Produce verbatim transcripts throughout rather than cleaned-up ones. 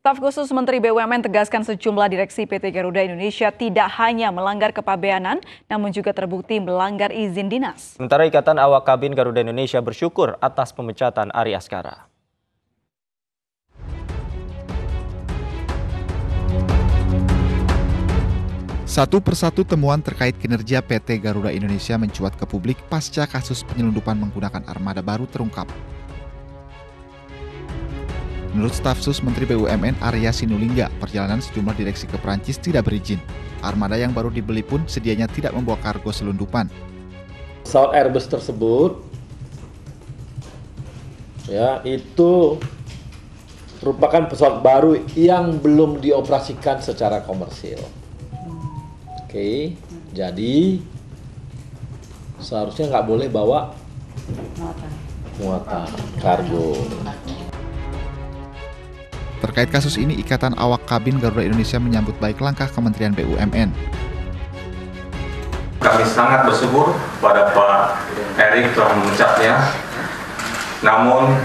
Staf khusus Menteri B U M N tegaskan sejumlah direksi P T Garuda Indonesia tidak hanya melanggar kepabeanan, namun juga terbukti melanggar izin dinas. Sementara Ikatan Awak Kabin Garuda Indonesia bersyukur atas pemecatan Ari Askara. Satu persatu temuan terkait kinerja P T Garuda Indonesia mencuat ke publik pasca kasus penyelundupan menggunakan armada baru terungkap. Menurut staf sus Menteri B U M N Arya Sinulinga, perjalanan sejumlah direksi ke Perancis tidak berizin. Armada yang baru dibeli pun sedianya tidak membawa kargo selundupan. Pesawat Airbus tersebut ya itu merupakan pesawat baru yang belum dioperasikan secara komersil. Oke, jadi seharusnya nggak boleh bawa muatan kargo. Terkait kasus ini, Ikatan Awak Kabin Garuda Indonesia menyambut baik langkah Kementerian B U M N. Kami sangat bersyukur pada Pak Erik telah memecatnya. Namun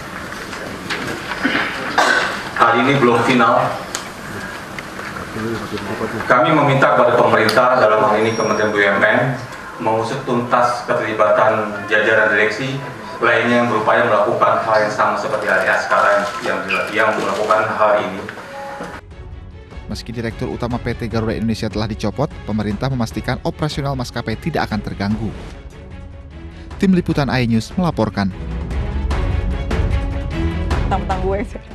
hal ini belum final. Kami meminta kepada pemerintah, dalam hal ini Kementerian B U M N, mengusut tuntas keterlibatan jajaran direksi lainnya yang berupaya melakukan hal yang sama seperti Ari Askara yang, yang melakukan hal ini. Meski Direktur Utama P T Garuda Indonesia telah dicopot, pemerintah memastikan operasional maskapai tidak akan terganggu. Tim Liputan iNews melaporkan. Tentang gue